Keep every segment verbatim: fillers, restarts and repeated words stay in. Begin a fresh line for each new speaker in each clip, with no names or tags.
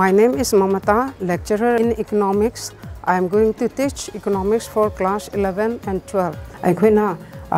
My name is Mamata, lecturer in economics. I am going to teach economics for class eleven and twelve. Aikoina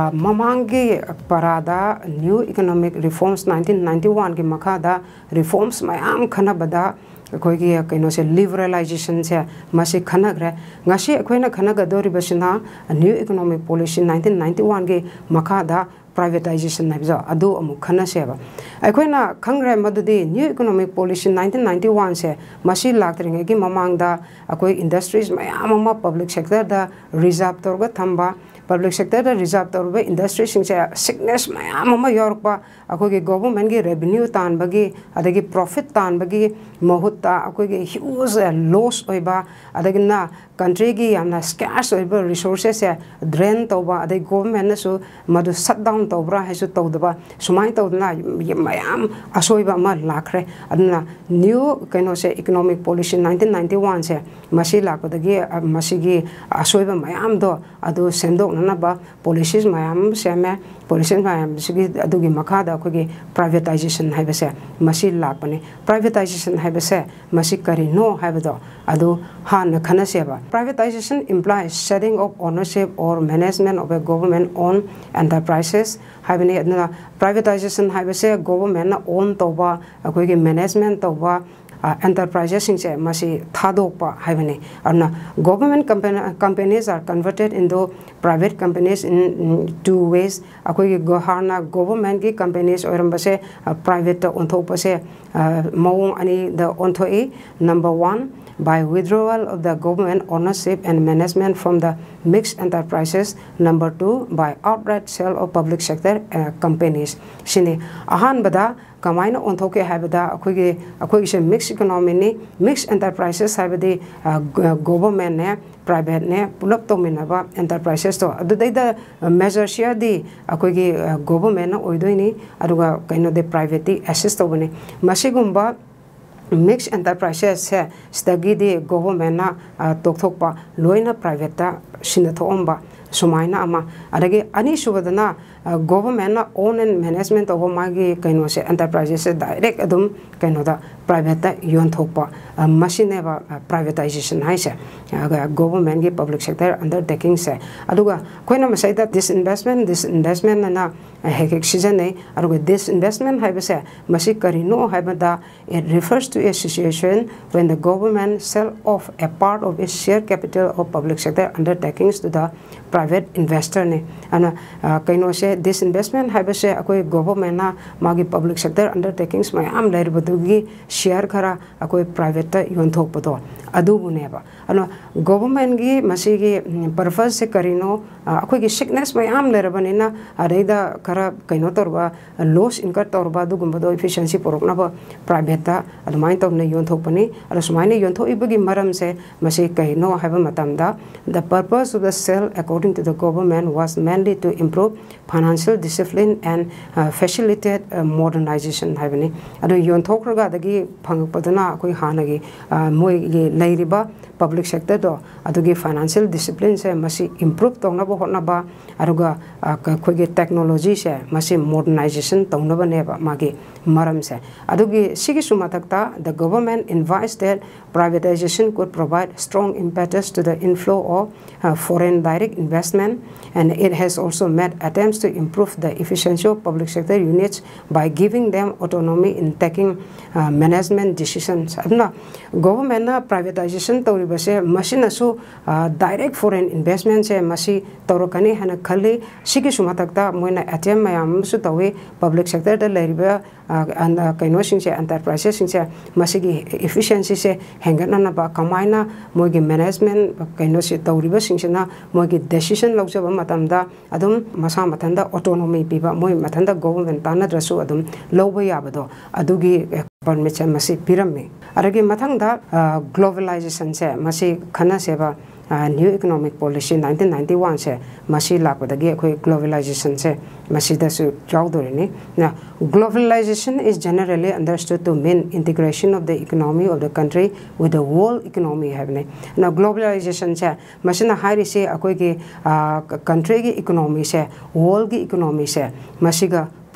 mamangi parada new economic reforms nineteen ninety-one ki makada reforms mayam khanabada akoigi kaino se liberalization se masi khanagre ngasi akoina khanagadori basina new economic policy nineteen ninety-one ki makada privatization nabza adu amu khana seba aikoina khangre madudi new economic policy nineteen ninety-one se masi laktringe gi mamangda akoi industries mayam ama public sector da reserve torga thamba public sector da reserve torba industry singse sickness mayam ama yorpa akoi government gi revenue tan bagi adagi profit tan bagi mahutta akoi huge loss oiba adagi na country gi amna scarce oiba resources se drain toba adagi government na su madu shut down tobra haisu tawdaba sumai tawdna mayam asoiba ma lakre adna new kaino se economic policy nineteen ninety-one se masi lakpadagi masigi asoiba mayam do adu sendok na ba policies mayam seme policies mayam sigi adugi makada akogi privatization haibase masi lakpani privatization haibase masi kari no haibado adu han khana seba privatization implies setting of ownership or management of a government owned enterprises haibani adna privatization haibase government na own toba akogi management toba Uh, enterprises singse masi thadokpa haibani arna government company, companies are converted into private companies in, in two ways akoi goharna government ki companies orambase uh, private onthopase uh, mawong ani the onthoi number one by withdrawal of the government ownership and management from the mixed enterprises. Number two, by outright sale of public sector uh, companies. Shini ahan bada kamaina onthoke haibada akogi akogi se mixed economy ni mixed enterprises haibadi uh, government ne private ne pulap to minaba enterprises to adudai da measure share di akogi uh, government na oidoi aduga kaino de private assist to bane masigumba mixed enterprises se stagi di government na uh, tokthokpa loina private ta sinathomba sumaina ama adagi ani subadana uh, government na own and management of magi kaino se enterprises se direct adum kaino da private ta yon thokpa uh, machine ba uh, privatization haise uh, government gi public sector undertaking se aduga koina masai da this investment this investment na hekek season nei aduga this investment haibase masi karino haibada it refers to a situation when the government sell off a part of its share capital of public sector undertakings to the private investor ne ana uh, kaino se this investment haibase akoi government na magi public sector undertakings mayam lairbatugi share khara akoi private ta yonthok pado adu buneba ana government gi masigi purpose se karino akoi gi sickness mayam lerbanina areida kara kaino torba loss incur torba du gumbado efficiency porokna ba private ta adumai tawna yonthok pani ala sumaina yonthok ibagi maram se masi kaino haiba matamda the purpose of the sale according to the government was mainly to improve financial discipline and uh, facilitate uh, modernization haibani adu yonthok raga dagi phangpadana koi hanagi uh, moi gi lairiba public sector do adugi financial discipline se masi improve tongna ba hotna ba aruga koi gi technology se masi modernization tongna ba ne ba magi maram se adugi sigi sumatakta the government advised that privatization could provide strong impetus to the inflow of uh, foreign direct investment, and it has also made attempts to improve the efficiency of public sector units by giving them autonomy in taking uh, management decisions. Adna government na privatization tawribase machine su uh, direct foreign investment se masi tawrokani hana khali sigi sumatakta moina attempt mayam su tawi public sector da leriba and kaino sing se enterprises sing se masigi efficiency se hengana na ba kamaina mogi management kaino se tawriba sing se na mogi decision lawjaba matamda adum masa matanda autonomy piba moi matanda government tanadrasu adum lawba yabado adugi permission masi pirammi aragi mathangda uh, globalization se masi khana seba Uh, new economic policy nineteen ninety-one se masi lakwadagi khoi globalization se masi da su chawdorini now globalization is generally understood to mean integration of the economy of the country with the world economy havne now globalization se masina hairi se akoi gi uh, country gi economy se world gi economy se masiga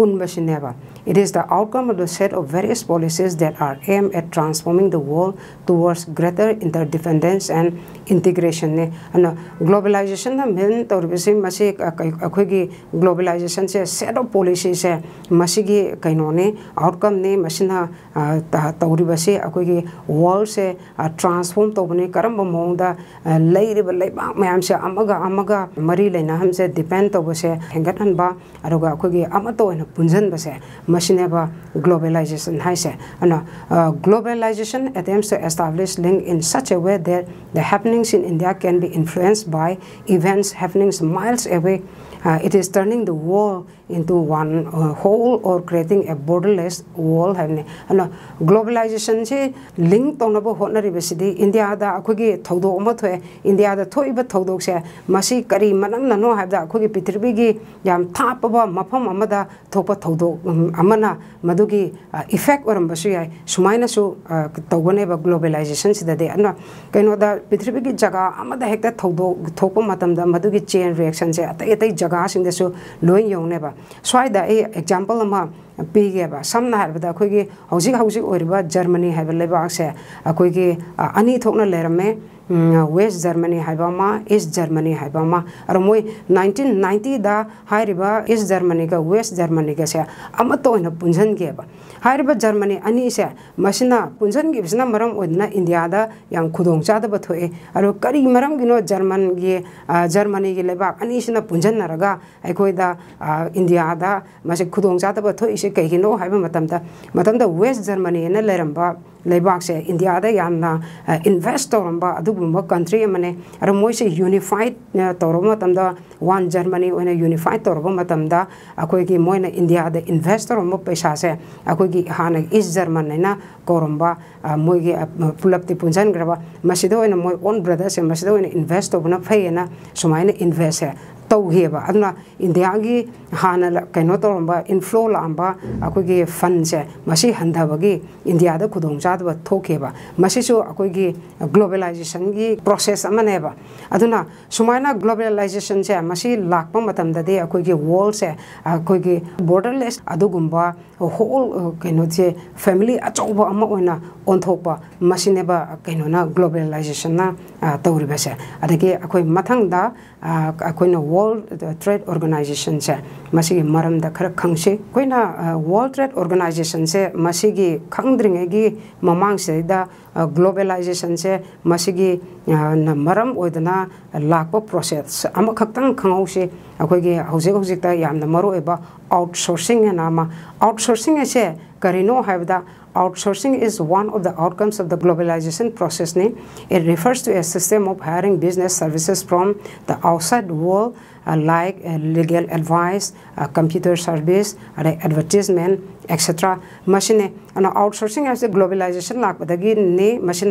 apunbasineba. It is the outcome of the set of various policies that are aimed at transforming the world towards greater interdependence and integration. And globalization na main toribisi masi akoigi globalization se set of policies se masigi kainone outcome ne masina toribasi akoigi world se transform tobani karamba mongda leiriba leiba mayam se amaga amaga mari leina hamse depend tobase hengat ba aruga akoigi amato ina punjan base Machineba globalization haise and uh, globalization attempts to establish link in such a way that the happenings in India can be influenced by events happening miles away. Uh, it is turning the world into one uh, whole or creating a borderless world. And uh, globalization se link to nabo honari besidi India da akogi thodo omatwe India da thoiba thodok se masi kari manam nano habda akogi pitribi gi yam thapaba mafam amada thopa thodo amana madugi effect oram basu yai sumaina su togone ba globalization sida de anna kaino da pitribi gi jaga amada hekta thodo thopa matam da madugi chain reaction se atai atai jaga sing de su loin yong neba swaida e example ama pigeba samna harbada akogi hauji hauji oriba Germany have leba se akogi ani thokna lerame West Germany haibama East Germany haibama aramoi nineteen ninety da hairiba East Germany ka West Germany ka se amato ina punjan geba hairiba Germany ani se masina punjan gi bisna maram odna India da yang khudong cha da bathoi aro kari maram gino German gi Germany gi leba ani sina punjan naraga aikoi da India da mase khudong cha da bathoi se kai gino haiba matam da matam da West Germany na leramba Leibak se India da yamna investor amba adugumba country amane ara moi se unified toroma tamda one Germany ona unified toroma tamda akoi gi moina India da investor amba paisa se akoi gi hana East Germany na koromba moi gi pulap ti punjan graba masido ona moi own brothers se masido ona investor buna phayena sumaina invest tauheba aduna India gi hana kaino toromba inflow lamba akoi gi fund se masi handabagi India da khudong ba thokeba masisu akoigi globalization gi process amaneba aduna sumaina globalization se masi lakpa matamda de akoigi world se akoigi borderless adugumba whole kaino je family achoba ama oina onthokpa masineba kaino na globalization na tawriba se adagi akoi mathangda akoina World Trade Organization se masigi maramda khara khangse koina World Trade Organization se masigi khangdringe gi mamang se da globalization se masigi na maram oidana lakpa process ama khaktang khangau se akoigi hojik hojik ta yamna maro eba outsourcing na ma outsourcing se karino habda outsourcing is one of the outcomes of the globalization process. It refers to a system of hiring business services from the outside world, uh, like uh, legal advice, uh, computer service, uh, advertisement, et cetera. Machine and outsourcing as the globalization like but again ne machine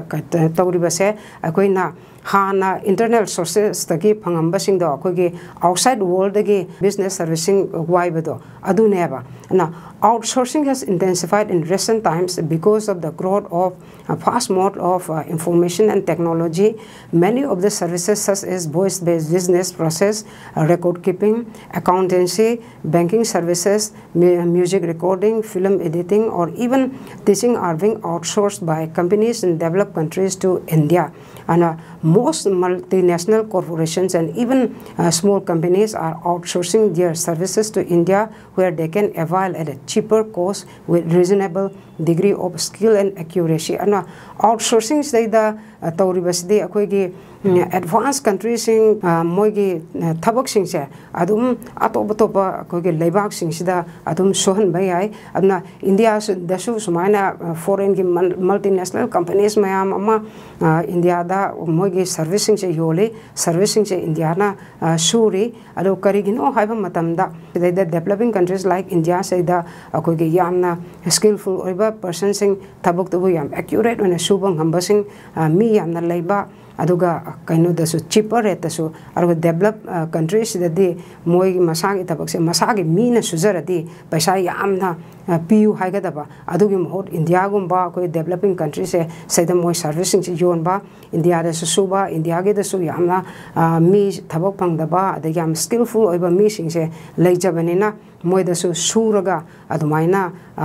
tauribase akoina hana internal sources tagi phangambasing do akogi outside world dagi business servicing waibedo aduneba na outsourcing has intensified in recent times because of the growth of a fast mode of uh, information and technology. Many of the services such as voice-based business process, uh, record keeping, accountancy, banking services, mu music recording, film editing, or even teaching are being outsourced by companies in developed countries to India. And uh, most multinational corporations and even uh, small companies are outsourcing their services to India, where they can avail at a cheaper cost with reasonable degree of skill and accuracy. And uh, outsourcing is the tauribasdi akoigi advanced countries in moigi thabak singse adum atoba toba akoigi leibak singsida adum sohan bayai adna India dasu sumaina foreign gi multinational companies mayam ama India da moigi servicing se yole servicing se India na suri ado karigino haiba matamda the developing countries like India say da akoigi yamna skillful oiba person sing thabak to yam accurate when a subang hambasing mi yamna leiba aduga kaino dasu cheaper rate dasu aru develop countries dadi moi masagi tabak se masagi mina suzaradi paisa yamna pu haigadaba adugi mohot India gumba koi developing countries se saida moi servicing se yonba India da suba India ge dasu yamna mi thabak pangdaba adagi yam skillful oiba mi sing se leijabanina मोइदसु सूरगा अदुमाइना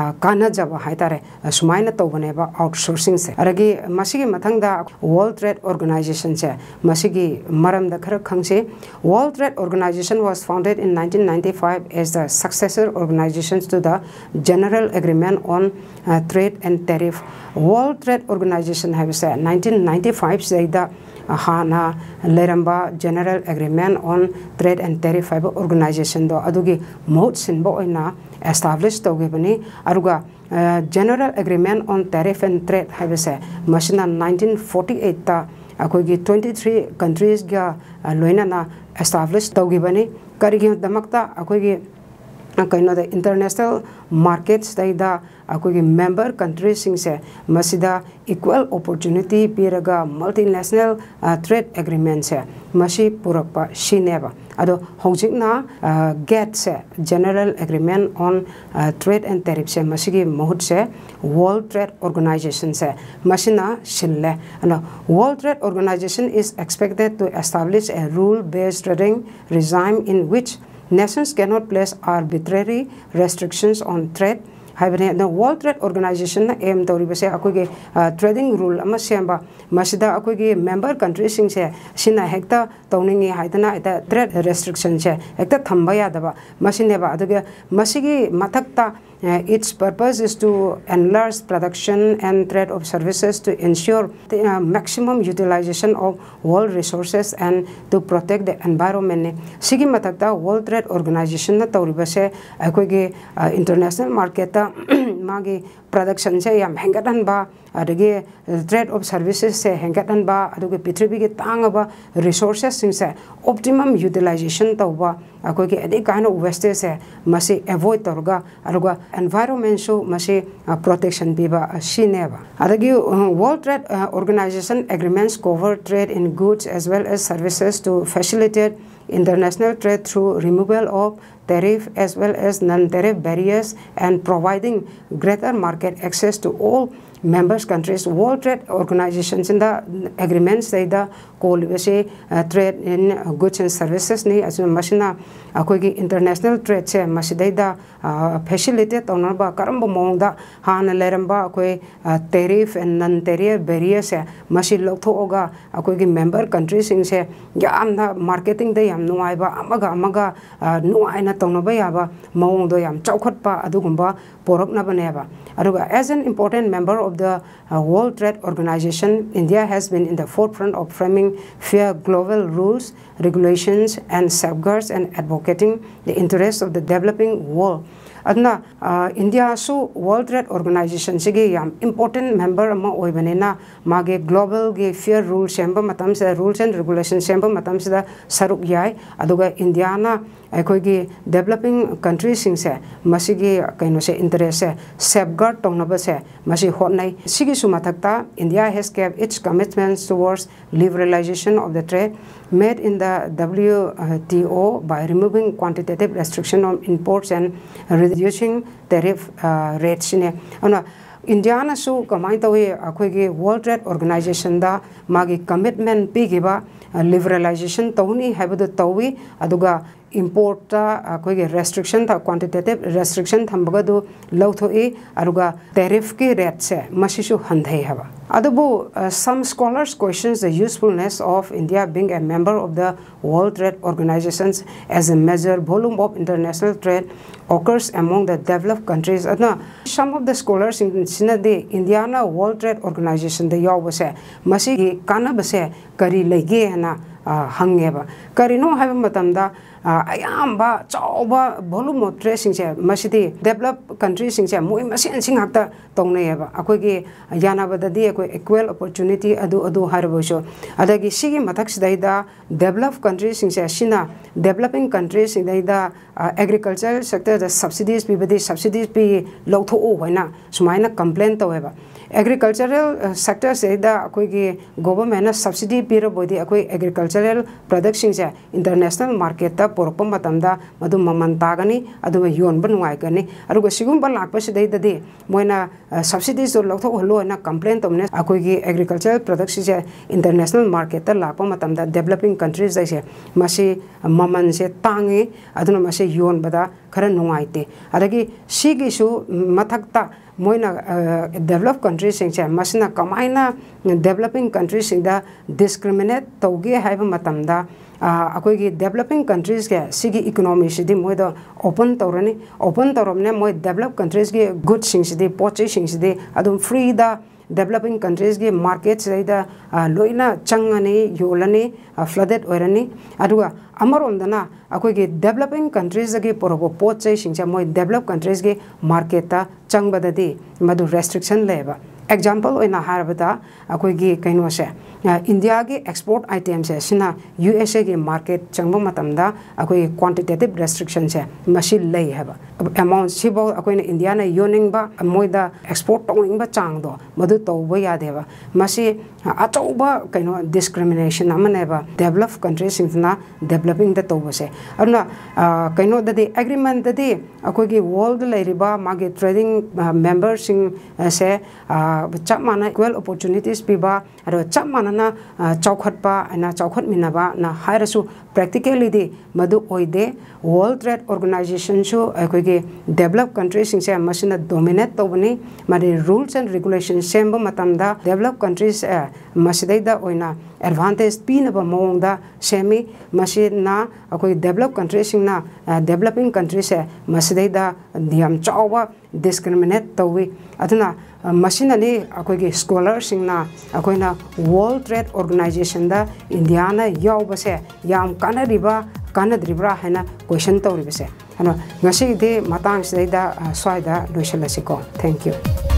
कानजब हाइतारे सुमाइना तौबनेबा outsourcing से अरगी मसिगी मथंगदा वर्ल्ड ट्रेड ऑर्गेनाइजेशन से मसिगी मरमदा खर खंगसे world trade organisation was founded in nineteen ninety-five as the successor organization to the General Agreement on uh, Trade and Tariff. World Trade Organization have said nineteen ninety-five say the Hana Leramba General Agreement on Trade and Tariff Organization do adugi mode sinbo ina established togibani aruga uh, General Agreement on Tariff and Trade have said machina nineteen forty-eight ta akogi twenty-three countries ga loina na established togibani karigi damakta akogi kaino the international markets da akogi member countries sing se masida equal opportunity piraga multinational uh, trade agreement se mashi purakpa shineba ado hojikna uh, get se general agreement on uh, trade and tariff se masigi mohut se world trade organization se mashina shille and world trade organization is expected to establish a rule based trading regime in which nations cannot place arbitrary restrictions on trade. The World Trade Organization aim to ribase akoge trading rule ama semba masida akoge member countries sing se sina hekta tawningi haidana ita trade restriction se hekta thamba yadaba masineba aduge masigi mathakta Uh, its purpose is to enlarge production and trade of services to ensure the uh, maximum utilization of world resources and to protect the environment. Sigi matakta World Trade Organization na tawribase akoge uh, international market ta magi production se yam hengatan ba adage trade of services se hengatan ba aduge pitribi ge tangaba resources sing se optimum utilization tawba akoge any kind of wastage se masi avoid torga aruga environment so masi uh, protection biba uh, shineba adagi uh, World Trade uh, Organization agreements cover trade in goods as well as services to facilitate international trade through removal of tariff as well as non-tariff barriers and providing greater market access to all members countries. World Trade Organizations in the agreements they the call uh, trade in uh, goods and services ni as machina akogi international trade se masidai da uh, facilitate onaba karamba mongda han leramba akoi uh, tariff and non-tariff barriers se masil loktho oga akogi member countries sing se yamna marketing de yam nuaiba amaga amaga uh, nuaina tonaba yaba mongdo yam chaukhotpa adugumba porokna baneba aduga as an important member of the uh, World Trade Organization, India has been in the forefront of framing fair global rules, regulations and safeguards and advocating the interests of the developing world. Adna uh, India so World Trade Organization sige yam important member ama oibanena mage global ge fair rules semba matam se rules and regulations semba matam se saruk yai aduga India na akogi developing countries sing se masigi kaino se interest se safeguard tongnaba se masi hotnai sigi sumathakta India has kept its commitments towards liberalization of the trade made in the W T O by removing quantitative restriction on imports and reducing tariff uh, rates in ana India na so kamai tawi akogi World Trade Organization da magi commitment pigiba uh, liberalization tawni habadu tawi aduga import ta akogi restriction ta quantitative restriction thambagadu lawthoi aruga tariff ki rate se masishu handhai haba adubu uh, some scholars questions the usefulness of India being a member of the World Trade Organizations as a major volume of international trade occurs among the developed countries. Adna some of the scholars in Sinade India na World Trade Organization the yawase masigi kanabase kari lege hana hangeba karino haba matamda ayamba chauba volume of trade sing se masidi developed countries sing se moi masin sing hakta tongnayeba akogi yanabadadi akoi equal opportunity adu adu harabosho adagi sigi mathaksidai developed countries sing se sina developing countries sing da agricultural sector the subsidies pibadi subsidies pi lawtho o hoina sumaina complain taweba agricultural uh, sector se da akoi gi government subsidy pira bodi akoi agriculture agricultural product सिंगसे international market ता पोरप मतमदा मदु ममन तागनी अदु योनब नुवाइगनी अरुग सिगुंबा लापसिदैददि Moina subsidies जो लौथोक हलोना complain तमने अखोगी agricultural product सिंगसे international market ता लाप मतमदा डेवलपिंग कंट्रीज दैसे मसी ममन से तांगे अदुना मसी योनबदा खरा नुवाइते अदगी सिगिसु मथक्ता मोइना डेवलप कंट्रीज सिंगसे मसना कमाइना डेवलपिंग कंट्रीज सिंगदा डिस्क्रिमिनेट तौगे हाइबा मतमदा अखोगी डेवलपिंग कंट्रीज के सिगी इकोनॉमी सिदी मोइदा ओपन तौरनी ओपन तौरमने मोइ डेवलप कंट्रीज के गुड सिंगसिदी पोचे सिंगसिदी अदुम फ्री दा डेवलपिंग कंट्रीज के मार्केट से लोइना चंगनी योलनी फ्लडेड ओरनी अदुगा अमरोंदना अखोगी डेवलपिंग कंट्रीज के पोरबो पोचे सिंगसे मोइ डेवलप कंट्रीज के मार्केट ता चंगबददी मदु रेस्ट्रिक्शन लेबा एग्जाम्पल ओइना हारबदा अखोगी कैनोसे इंडिया के एक्सपोर्ट आइटम से सिना यूएसए के मार्केट चंगबो मतमदा अखोगी क्वांटिटेटिव रेस्ट्रिक्शन से मसी लई हैबा अमाउंट सिबो अखोइना इंडिया ना योनिंगबा मोइदा एक्सपोर्ट तोनिंगबा चांगदो मदु तौबो यादेबा मसी अचौबा कैनो डिस्क्रिमिनेशन अमनेबा डेवलप कंट्रीज सिंगना डेवलपिंग द तौबसे अरुना कैनो ददि एग्रीमेंट ददि अखोगी वर्ल्ड लेरिबा मागे ट्रेडिंग मेंबर सिंग से चप माना इक्वल अपॉर्चुनिटीज पीबा अरो चप माना चौखटपा ना चौखट मिनाबा ना हायरसु प्रैक्टिकली मधु ओइदे वर्ल्ड ट्रेड ऑर्गेनाइजेशन सु अखोगी डेवलप कंट्रीज सिंगसे मसिना डोमिनेट तौबनी मारे रूल्स एंड रेगुलेशन सेम मतमदा डेवलप कंट्रीज मसिदैदा ओइना एडवांटेज पीनबा मोंगदा सेमी मसिना अखोगी डेवलप कंट्रीज सिंगना डेवलपिंग कंट्रीज से मसिदैदा दियम चावा डिस्क्रिमिनेट तौवी अदुना मसिनानी अखोगी स्कॉलर सिंगना अखोइना वर्ल्ड ट्रेड ऑर्गेनाइजेशन दा इंडिया ना यावबसे याम कानरिबा कानद्रिब्रा हैना क्वेश्चन तौरिबसे हनो ngasi de matang sidai da swai da loisalasi ko thank you